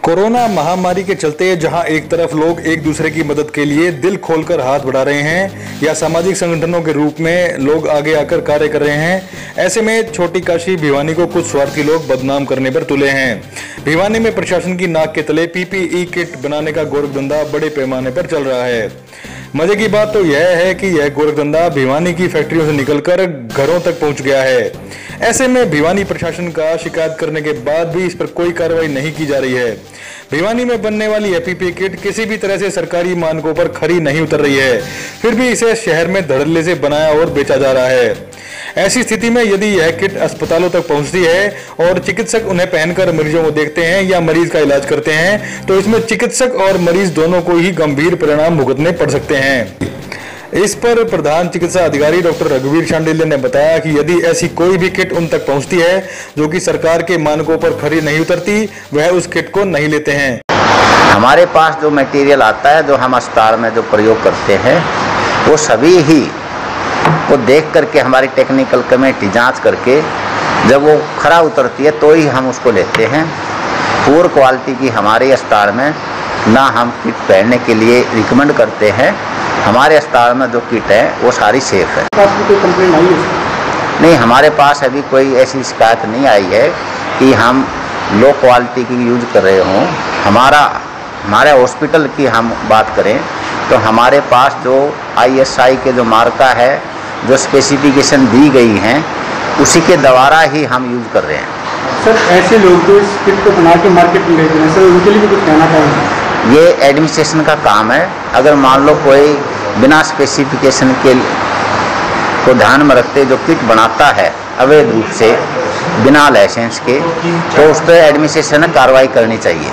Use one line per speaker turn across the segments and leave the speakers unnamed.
Corona महामारी के चलते जहां एक तरफ लोग एक दूसरे की मदद के लिए दिल खोलकर हाथ बढ़ा रहे हैं या सामाजिक संगठनों के रूप में लोग आगे आकर कार्य कर रहे हैं, ऐसे में छोटी काशी भिवानी को कुछ स्वार्थी लोग बदनाम करने पर तुले हैं। भिवानी में प्रशासन की नाक के तले पीपीई किट बनाने का गोरखधंधा बड़े पैमाने पर चल रहा है। मजे की बात तो यह है कि यह गोरखधंधा भिवानी की फैक्ट्रियों से निकलकर घरों तक पहुंच गया है। ऐसे में भिवानी प्रशासन का शिकायत करने के बाद भी इस पर कोई कार्रवाई नहीं की जा रही है। भिवानी में बनने वाली यह पीपीई किट किसी भी तरह से सरकारी मानकों पर खरी नहीं उतर रही है, फिर भी इसे शहर में धड़ल्ले से बनाया और बेचा जा रहा है। ऐसी स्थिति में यदि यह किट अस्पतालों तक पहुंचती है और चिकित्सक उन्हें पहनकर मरीजों को देखते हैं या मरीज का इलाज करते हैं, तो इसमें चिकित्सक और मरीज दोनों को ही गंभीर परिणाम भुगतने पड़ सकते हैं। इस पर प्रधान चिकित्सा अधिकारी डॉक्टर रघुवीर शांडिल्य ने बताया कि यदि ऐसी कोई भी किट उन तक पहुंचती है जो कि सरकार के मानकों पर खरी नहीं उतरती, वह उस किट को नहीं लेते हैं।
हमारे पास जो मटेरियल आता है, जो हम अस्पताल में जो प्रयोग करते हैं, वो सभी ही वो देख करके हमारी टेक्निकल कमेटी जांच करके जब वो खरा उतरती है तो ही हम उसको लेते हैं। पूर क्वालिटी की हमारे अस्पताल में ना हम किट पहनने के लिए रिकमेंड करते हैं। हमारे अस्पताल में जो किट है वो सारी सेफ है।
आपको कोई कंप्लेंट आई है?
नहीं, हमारे पास अभी कोई ऐसी शिकायत नहीं आई है कि हम लो क्वालिटी की यूज कर रहे हों। हमारे हॉस्पिटल की हम बात करें तो हमारे पास जो ISI के जो मार्का है, जो स्पेसिफिकेशन दी गई हैं, उसी के द्वारा ही हम यूज कर रहे हैं।
सर, ऐसे लोग जो इस किट को बना के मार्केट में बेच रहे हैं, सर उनके लिए भी कुछ कहना चाहेंगे?
ये एडमिनिस्ट्रेशन का काम है। अगर मान लो कोई बिना स्पेसिफिकेशन के को ध्यान में रखते जो किट बनाता है अवैध रूप से बिना लाइसेंस के, तो उस पर एडमिनिस्ट्रेशन ने कार्रवाई करनी चाहिए।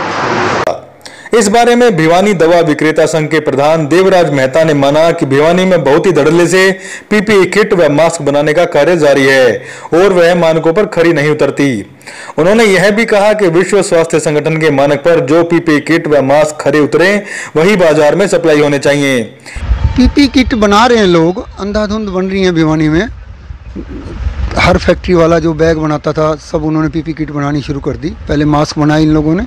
इस बारे में भिवानी दवा विक्रेता संघ के प्रधान देवराज मेहता ने माना कि भिवानी में बहुत ही धड़ल्ले से पीपीई किट व मास्क बनाने का कार्य जारी है और वह मानकों पर खरी नहीं उतरती। उन्होंने यह भी कहा कि विश्व स्वास्थ्य संगठन के मानक पर जो पीपीई किट व मास्क खरे उतरे वही बाजार में सप्लाई होने चाहिए।
पीपीई किट बना रहे हैं लोग, अंधाधुंध बन रही है भिवानी में। हर फैक्ट्री वाला जो बैग बनाता था सब उन्होंने पीपीई किट बनानी शुरू कर दी। पहले मास्क बनाए इन लोगों ने,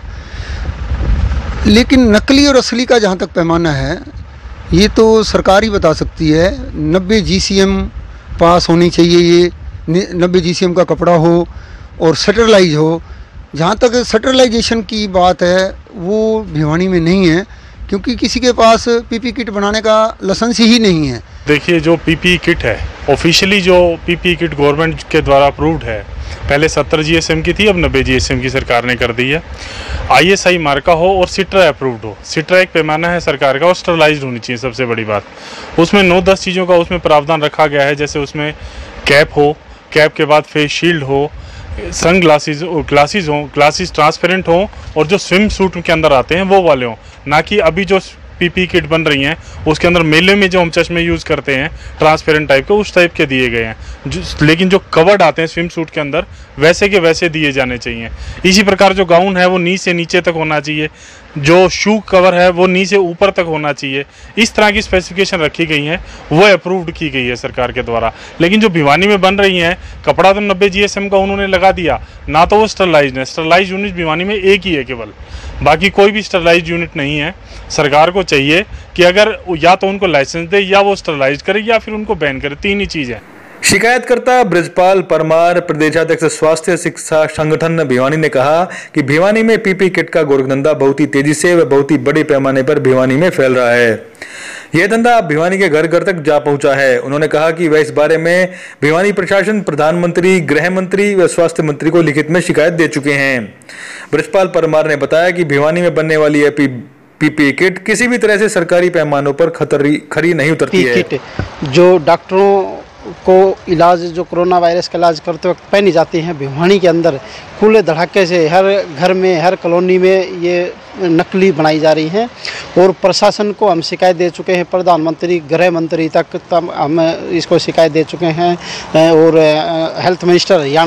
लेकिन नकली और असली का जहाँ तक पैमाना है ये तो सरकार ही बता सकती है। 90 GCM पास होनी चाहिए, ये 90 GCM का कपड़ा हो और स्टरलाइज हो। जहाँ तक स्टरलाइजेशन की बात है वो भिवानी में नहीं है, क्योंकि किसी के पास पीपीई किट बनाने का लाइसेंस ही नहीं है।
देखिए, जो पीपीई किट है ऑफिशियली जो पीपीई किट गवर्नमेंट के द्वारा अप्रूव्ड है, पहले 70 GSM की थी, अब 90 GSM की सरकार ने कर दी है। ISI मार्का हो और सिट्रा अप्रूव्ड हो। सिट्रा एक पैमाना है सरकार का और स्टरलाइज्ड होनी चाहिए सबसे बड़ी बात। उसमें 9-10 चीज़ों का उसमें प्रावधान रखा गया है, जैसे उसमें कैप हो, कैप के बाद फेस शील्ड हो, सन ग्लासेस हो, ग्लासेस ट्रांसपेरेंट हो और जो स्विम सूट के अंदर आते हैं वो वाले हों, ना कि अभी जो पीपीई किट बन रही हैं उसके अंदर मेले में जो हम चश्मे यूज़ करते हैं ट्रांसपेरेंट टाइप के, उस टाइप के दिए गए हैं। लेकिन जो कवर्ड आते हैं स्विम सूट के अंदर वैसे के वैसे दिए जाने चाहिए। इसी प्रकार जो गाउन है वो नी से नीचे तक होना चाहिए, जो शू कवर है वो नी से ऊपर तक होना चाहिए। इस तरह की स्पेसिफिकेशन रखी गई हैं, वो अप्रूव्ड की गई है सरकार के द्वारा। लेकिन जो भिवानी में बन रही हैं, कपड़ा तो 90 GSM का उन्होंने लगा दिया, ना तो वो स्टरलाइज्ड है। स्टरलाइज्ड यूनिट भिवानी में एक ही है केवल, बाकी कोई भी स्टरलाइज्ड यूनिट नहीं है। सरकार को चाहिए कि अगर या तो उनको लाइसेंस दे या वो स्टरलाइज करे या फिर उनको बैन करे, 3 ही चीज़ है।
शिकायतकर्ता ब्रजपाल परमार, प्रदेशाध्यक्ष स्वास्थ्य शिक्षा संगठन भिवानी ने कहा कि भिवानी में पीपीई किट का गोरखधंधा बहुत ही तेजी से व बहुत ही बड़े पैमाने पर भिवानी में फैल रहा है। यह धंधा भिवानी के घर घर तक जा पहुंचा है। उन्होंने कहा कि वह इस बारे में भिवानी प्रशासन, प्रधानमंत्री, गृह मंत्री व स्वास्थ्य मंत्री को लिखित में शिकायत दे चुके हैं। ब्रजपाल परमार ने बताया कि भिवानी में बनने वाली यह पीपीई किट किसी भी तरह से सरकारी पैमानों पर खरी नहीं उतरती है।
किट जो डॉक्टरों को इलाज, जो कोरोना वायरस का इलाज करते वक्त पहनी जाती हैं, भिवानी के अंदर खुले धड़ाके से हर घर में, हर कॉलोनी में ये नकली बनाई जा रही हैं। और प्रशासन को हम शिकायत दे चुके हैं, प्रधानमंत्री, गृह मंत्री तक हम इसको शिकायत दे चुके हैं और हेल्थ मिनिस्टर हरियाणा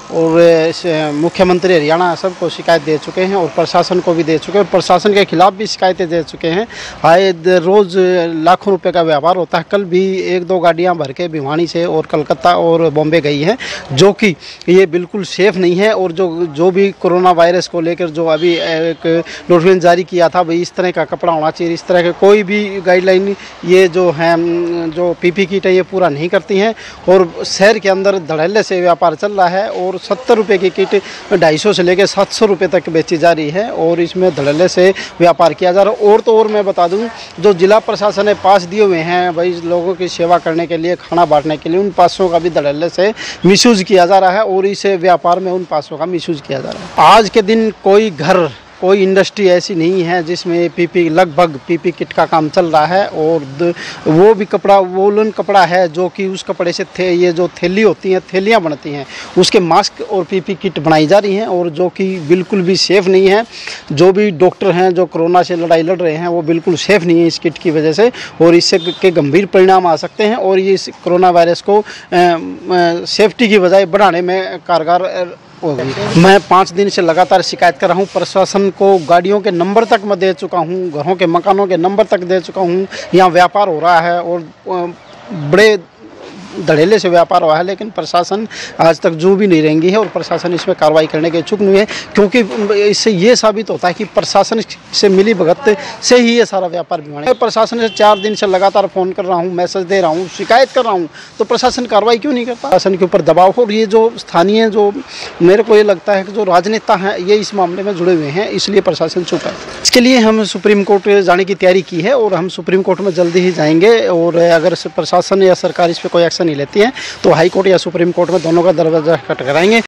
और मुख्यमंत्री हरियाणा सबको शिकायत दे चुके हैं और प्रशासन को भी दे चुके हैं। प्रशासन के खिलाफ भी शिकायतें दे चुके हैं। आए रोज़ लाखों रुपए का व्यापार होता है। कल भी 1-2 गाड़ियां भर के भिवानी से और कलकत्ता और बॉम्बे गई हैं, जो कि ये बिल्कुल सेफ़ नहीं है। और जो भी कोरोना वायरस को लेकर जो अभी एक नोटिफिकेशन जारी किया था, भाई इस तरह का कपड़ा होना चाहिए, इस तरह के कोई भी गाइडलाइन ये जो है जो पीपी किट है ये पूरा नहीं करती हैं। और शहर के अंदर धड़ल्ले से व्यापार चल रहा है और 70 रुपये की किट 250 से लेकर 700 रुपये तक बेची जा रही है और इसमें धड़ल्ले से व्यापार किया जा रहा है। और तो और मैं बता दूं, जो जिला प्रशासन ने पास दिए हुए हैं भाई लोगों की सेवा करने के लिए, खाना बांटने के लिए, उन पासों का भी धड़ल्ले से मिसयूज़ किया जा रहा है और इस व्यापार में उन पासों का मिसयूज़ किया जा रहा है। आज के दिन कोई इंडस्ट्री ऐसी नहीं है जिसमें लगभग पीपी किट का काम चल रहा है। और वो भी कपड़ा वोलन कपड़ा है जो कि उस कपड़े से ये जो थैली होती हैं, थैलियाँ बनती हैं, उसके मास्क और पीपी किट बनाई जा रही हैं और जो कि बिल्कुल भी सेफ़ नहीं है। जो भी डॉक्टर हैं जो कोरोना से लड़ाई लड़ रहे हैं वो बिल्कुल सेफ़ नहीं है इस किट की वजह से और इससे के गंभीर परिणाम आ सकते हैं और ये इस कोरोना वायरस को सेफ्टी की बजाय बढ़ाने में कारगर। मैं 5 दिन से लगातार शिकायत कर रहा हूँ। प्रशासन को गाड़ियों के नंबर तक मैं दे चुका हूँ, घरों के मकानों के नंबर तक दे चुका हूँ। यहाँ व्यापार हो रहा है और बड़े धड़ेले से व्यापार हुआ है, लेकिन प्रशासन आज तक जो भी नहीं रहेंगी है और प्रशासन इसमें कार्रवाई करने के इच्छुक नहीं है, क्योंकि इससे ये साबित होता है कि प्रशासन से मिली भगत से ही ये सारा व्यापार भिवानी है। प्रशासन से 4 दिन से लगातार फ़ोन कर रहा हूँ, मैसेज दे रहा हूँ, शिकायत कर रहा हूँ, तो प्रशासन कार्रवाई क्यों नहीं करता? प्रशासन के ऊपर दबाव हो। और ये जो स्थानीय जो मेरे को ये लगता है कि जो राजनेता हैं ये इस मामले में जुड़े हुए हैं, इसलिए प्रशासन चुप है। इसके लिए हम सुप्रीम कोर्ट जाने की तैयारी की है और हम सुप्रीम कोर्ट में जल्दी ही जाएंगे और अगर प्रशासन या सरकार इस पर कोई एक्शन नहीं लेती है तो हाई कोर्ट या सुप्रीम कोर्ट में दोनों का दरवाजा खटखटाएंगे।